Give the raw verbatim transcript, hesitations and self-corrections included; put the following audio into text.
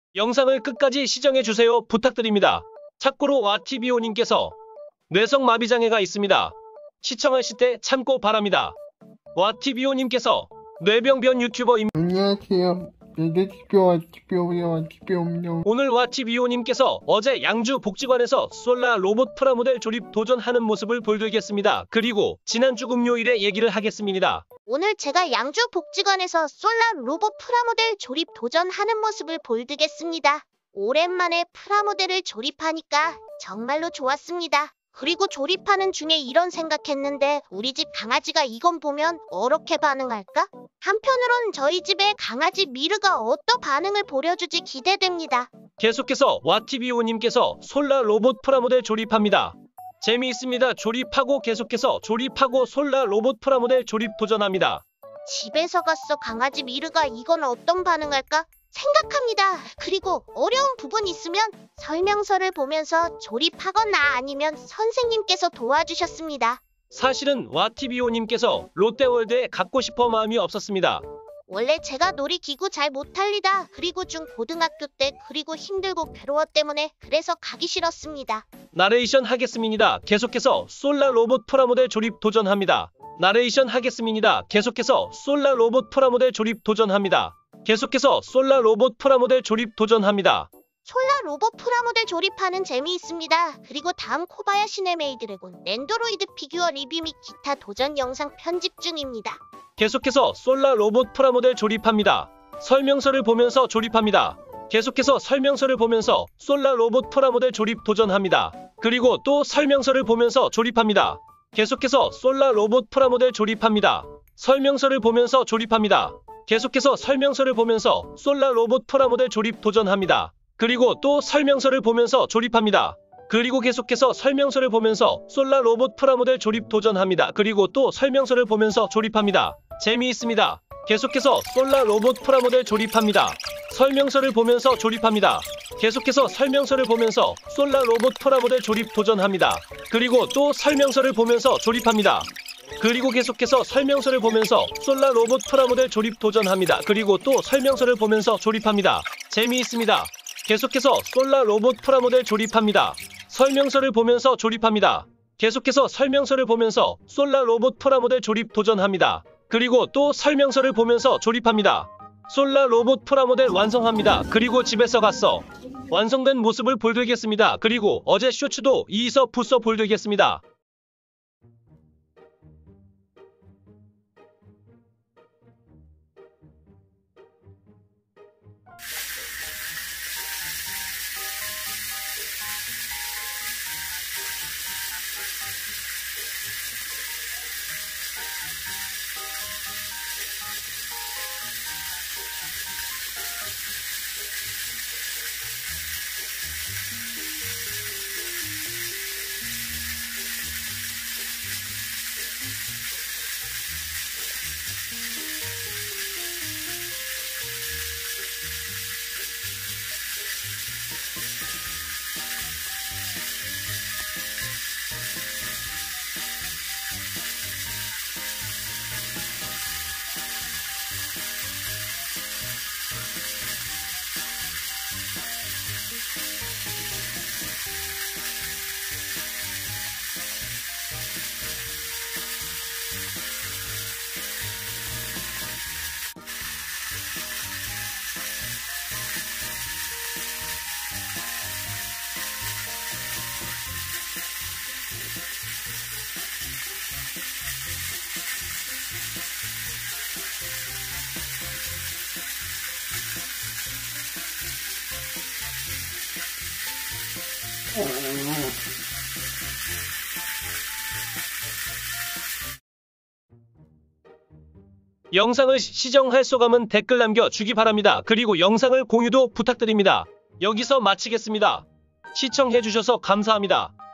영상을 끝까지 시청해주세요. 부탁드립니다. 참고로 와티비오님께서 뇌성마비장애가 있습니다. 시청하실 때 참고 바랍니다. 와티비오님께서 뇌병변 유튜버입니다. 안녕하세요. 뇌지표 와티비오요 와티비오입니다. 오늘 와티비오님께서 어제 양주 복지관에서 솔라 로봇 프라모델 조립 도전하는 모습을 보여드리겠습니다. 그리고 지난주 금요일에 얘기를 하겠습니다. 오늘 제가 양주 복지관에서 솔라 로봇 프라모델 조립 도전하는 모습을 보여드리겠습니다. 오랜만에 프라모델을 조립하니까 정말로 좋았습니다. 그리고 조립하는 중에 이런 생각했는데 우리 집 강아지가 이건 보면 어떻게 반응할까? 한편으론 저희 집의 강아지 미르가 어떤 반응을 보여줄지 기대됩니다. 계속해서 와티비오님께서 솔라 로봇 프라모델 조립합니다. 재미있습니다. 조립하고 계속해서 조립하고 솔라 로봇 프라모델 조립 도전합니다. 집에서 갔어 강아지 미르가 이건 어떤 반응할까? 생각합니다. 그리고 어려운 부분 있으면 설명서를 보면서 조립하거나 아니면 선생님께서 도와주셨습니다. 사실은 와티비오님께서 롯데월드에 갖고 싶어 마음이 없었습니다. 원래 제가 놀이기구 잘 못할리다. 그리고 중 고등학교 때 그리고 힘들고 괴로워 때문에 그래서 가기 싫었습니다. 나레이션 하겠습니다. 계속해서 솔라 로봇 프라모델 조립 도전합니다. 나레이션 하겠습니다. 계속해서 솔라 로봇 프라모델 조립 도전합니다. 계속해서 솔라 로봇 프라모델 조립 도전합니다. 솔라 로봇 프라모델 조립하는 재미있습니다. 그리고 다음 코바야시 네메이드래곤 랜드로이드 피규어 리뷰 및 기타 도전 영상 편집 중입니다. 계속해서 솔라 로봇 프라모델 조립합니다. 설명서를 보면서 조립합니다. 계속해서 설명서를 보면서 솔라 로봇 프라모델 조립 도전합니다. 그리고 또 설명서를 보면서 조립합니다. 계속해서 솔라 로봇 프라모델 조립합니다. 설명서를 보면서 조립합니다. 계속해서 설명서를 보면서 솔라 로봇 프라모델 조립 도전합니다. 그리고 또 설명서를 보면서 조립합니다. 그리고 계속해서 설명서를 보면서 솔라 로봇 프라모델 조립 도전합니다. 그리고 또 설명서를 보면서 조립합니다. 재미있습니다. 계속해서 솔라 로봇 프라모델 조립합니다. 설명서를 보면서 조립합니다. 계속해서 설명서를 보면서 솔라 로봇 프라모델 조립 도전합니다. 그리고 또 설명서를 보면서 조립합니다. 그리고 계속해서 설명서를 보면서 솔라 로봇 프라모델 조립 도전합니다. 그리고 또 설명서를 보면서 조립합니다. 재미있습니다. 계속해서 솔라 로봇 프라모델 조립합니다. 설명서를 보면서 조립합니다. 계속해서 설명서를 보면서 솔라 로봇 프라모델 조립 도전합니다. 그리고 또 설명서를 보면서 조립합니다. 솔라 로봇 프라모델 완성합니다. 그리고 집에서 갔어. 완성된 모습을 보여드리겠습니다. 그리고 어제 쇼츠도 이서 부서 보여드리겠습니다. 영상을 시청할 소감은 댓글 남겨주기 바랍니다. 그리고 영상을 공유도 부탁드립니다. 여기서 마치겠습니다. 시청해주셔서 감사합니다.